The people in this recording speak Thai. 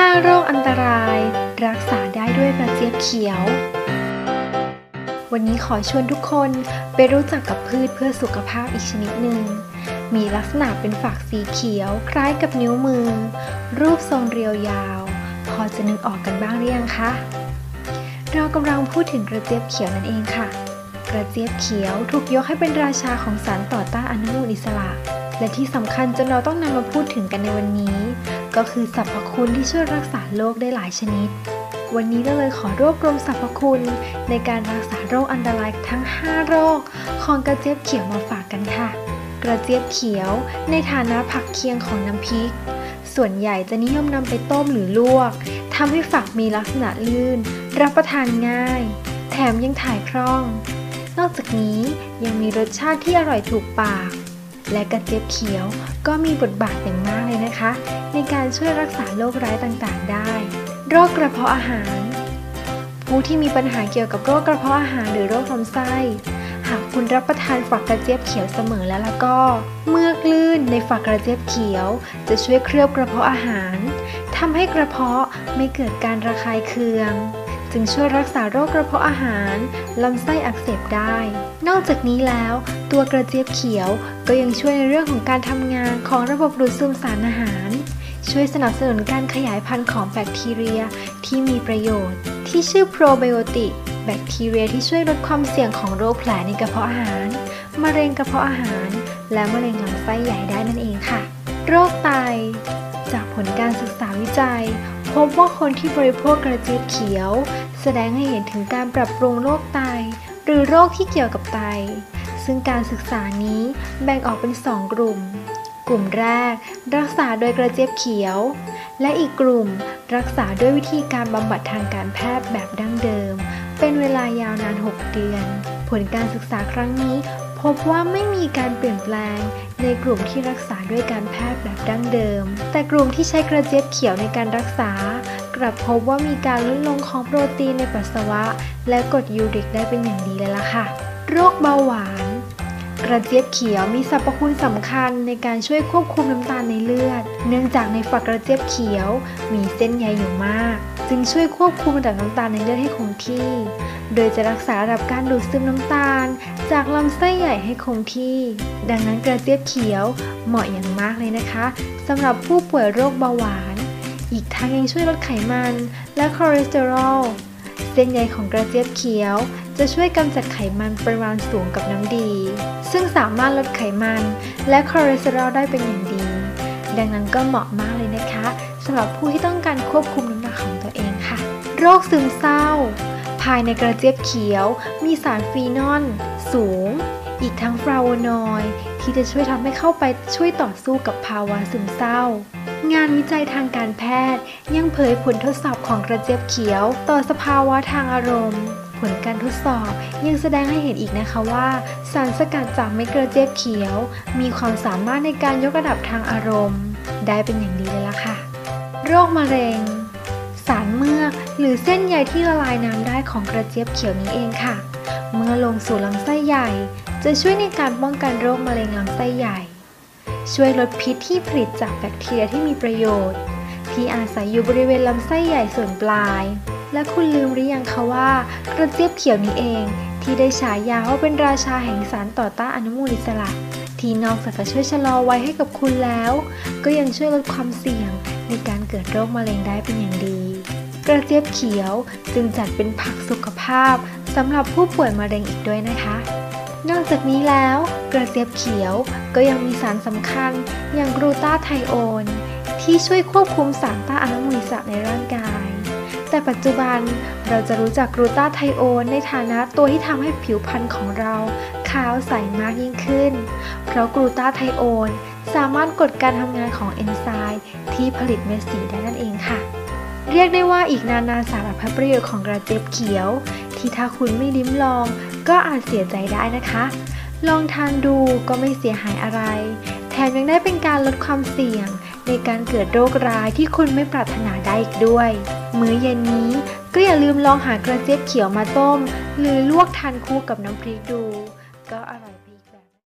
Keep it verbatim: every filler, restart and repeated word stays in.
ห้า โรคอันตรายรักษาได้ด้วยกระเจี๊ยบเขียววันนี้ขอชวนทุกคนไปรู้จักกับพืชเพื่อสุขภาพอีกชนิดหนึ่งมีลักษณะเป็นฝักสีเขียวคล้ายกับนิ้วมือรูปทรงเรียวยาวพอจะนึกออกกันบ้างหรือยังคะเรากำลังพูดถึงกระเจี๊ยบเขียวนั่นเองค่ะกระเจี๊ยบเขียวถูกยกให้เป็นราชาของสารต่อต้านอนุมูลอิสระและที่สำคัญจนเราต้องนำมาพูดถึงกันในวันนี้ก็คือสรรพคุณที่ช่วยรักษาโรคได้หลายชนิดวันนี้เราเลยขอรวบรวมสรรพคุณในการรักษาโรคอันตรายทั้งห้าโรคของกระเจี๊ยบเขียวมาฝากกันค่ะกระเจี๊ยบเขียวในฐานะผักเคียงของน้ำพริกส่วนใหญ่จะนิยมนำไปต้มหรือลวกทำให้ฝักมีลักษณะลื่นรับประทานง่ายแถมยังถ่ายคล่องนอกจากนี้ยังมีรสชาติที่อร่อยถูกปากและกระเจี๊ยบเขียวก็มีบทบาทอย่างมากเลยนะคะในการช่วยรักษาโรคร้ายต่างๆได้โรคกระเพาะอาหารผู้ที่มีปัญหาเกี่ยวกับโรคกระเพาะอาหารหรือโรคลำไส้หากคุณรับประทานฝักกระเจี๊ยบเขียวเสมอแล้วแล้วก็เมือกลื่นในฝักกระเจี๊ยบเขียวจะช่วยเคลือบกระเพาะอาหารทำให้กระเพาะไม่เกิดการระคายเคืองจึงช่วยรักษาโรคกระเพาะอาหารลำไส้อักเสบได้นอกจากนี้แล้วตัวกระเจี๊ยบเขียวก็ยังช่วยในเรื่องของการทำงานของระบบดูดซึมสารอาหารช่วยสนับสนุนการขยายพันธุ์ของแบคทีเรียที่มีประโยชน์ที่ชื่อโปรไบโอติกแบคทีเรียที่ช่วยลดความเสี่ยงของโรคแผลในกระเพาะอาหารมะเร็งกระเพาะอาหารและมะเร็งลำไส้ใหญ่ได้นั่นเองค่ะโรคไตจากผลการศึกษาวิจัยพบว่าคนที่บริโภคกระเจี๊ยบเขียวแสดงให้เห็นถึงการปรับปรุงโรคไตหรือโรคที่เกี่ยวกับไตซึ่งการศึกษานี้แบ่งออกเป็นสองกลุ่มกลุ่มแรกรักษาโดยกระเจี๊ยบเขียวและอีกกลุ่มรักษาด้วยวิธีการบำบัดทางการแพทย์แบบดั้งเดิมเป็นเวลายาวนานหกเดือนผลการศึกษาครั้งนี้พบว่าไม่มีการเปลี่ยนแปลงในกลุ่มที่รักษาด้วยการแพทย์แบบดั้งเดิมแต่กลุ่มที่ใช้กระเจี๊ยบเขียวในการรักษากลับพบว่ามีการลดลงของโปรตีนในปัสสาวะและกรดยูริกได้เป็นอย่างดีเลยล่ะค่ะโรคเบาหวานกระเจี๊ยบเขียวมีสรรพคุณสำคัญในการช่วยควบคุมน้ำตาลในเลือดเนื่องจากในฝักกระเจี๊ยบเขียวมีเส้นใยอยู่มากจึงช่วยควบคุมระดับน้ำตาลในเลือดให้คงที่โดยจะรักษาระดับการดูดซึมน้ำตาลจากลำไส้ใหญ่ให้คงที่ดังนั้นกระเจี๊ยบเขียวเหมาะอย่างมากเลยนะคะสำหรับผู้ป่วยโรคเบาหวานอีกทั้งยังช่วยลดไขมันและคอเลสเตอรอลเส้นใยของกระเจี๊ยบเขียวจะช่วยกำจัดไขมันปริมาณสูงกับน้ำดีซึ่งสามารถลดไขมันและคอเลสเตอรอลได้เป็นอย่างดีดังนั้นก็เหมาะมากเลยนะคะสำหรับผู้ที่ต้องการควบคุมน้ำหนักของตัวเองค่ะโรคซึมเศร้าภายในกระเจี๊ยบเขียวมีสารฟีนอลสูงอีกทั้งฟลาโวนอยด์ที่จะช่วยทำให้เข้าไปช่วยต่อสู้กับภาวะซึมเศร้างานวิจัยทางการแพทย์ยังเผยผลทดสอบของกระเจี๊ยบเขียวต่อสภาวะทางอารมณ์ผลการทดสอบยังแสดงให้เห็นอีกนะคะว่าสารสกัดจากเม็ดกระเจี๊ยบเขียวมีความสามารถในการยกระดับทางอารมณ์ได้เป็นอย่างดีเลยล่ะค่ะโรคมะเร็งสารเมือกหรือเส้นใยที่ละลายน้ำได้ของกระเจี๊ยบเขียวนี้เองค่ะเมื่อลงสู่ลำไส้ใหญ่จะช่วยในการป้องกันโรคมะเร็งลำไส้ใหญ่ช่วยลดพิษที่ผลิตจากแบคทีเรียที่มีประโยชน์ที่อาศัยอยู่บริเวณลำไส้ใหญ่ส่วนปลายและคุณลืมหรือยังคะว่ากระเจี๊ยบเขียวนี้เองที่ได้ฉายาว่าเป็นราชาแห่งสารต่อต้านอนุมูลอิสระที่นอกจากจะช่วยชะลอวัยให้กับคุณแล้วก็ยังช่วยลดความเสี่ยงในการเกิดโรคมะเร็งได้เป็นอย่างดีกระเจี๊ยบเขียวจึงจัดเป็นผักสุขภาพสำหรับผู้ป่วยมะเร็งอีกด้วยนะคะนอกจากนี้แล้วกระเจี๊ยบเขียวก็ยังมีสารสำคัญอย่างกลูตาไทโอนที่ช่วยควบคุมสารต้านอนุมูลอิสระในร่างกายแต่ปัจจุบันเราจะรู้จักกลูตาไทโอนในฐานะตัวที่ทำให้ผิวพรรณของเราขาวใสมากยิ่งขึ้นเพราะกลูตาไทโอนสามารถกดการทำงานของเอนไซม์ที่ผลิตเม็ดสีได้นั่นเองค่ะเรียกได้ว่าอีกนานาสารพัดประโยชน์ของกระเจี๊ยบเขียวที่ถ้าคุณไม่ลิ้มลองก็อาจเสียใจได้นะคะลองทานดูก็ไม่เสียหายอะไรแถมยังได้เป็นการลดความเสี่ยงในการเกิดโรคร้ายที่คุณไม่ปรารถนาได้อีกด้วยมื้อเย็นนี้ก็อย่าลืมลองหากระเจี๊ยบเขียวมาต้มหรือลวกทานคู่กับน้ำพริกดูก็อร่อย